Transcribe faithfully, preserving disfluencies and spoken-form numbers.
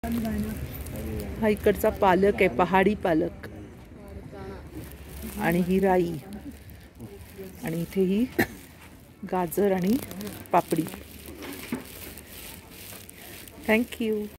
हा इकडचा पालक आहे, पहाडी पालक. आणि ही राई. आणि इथे ही गाजर आणि पापडी. थँक्यू.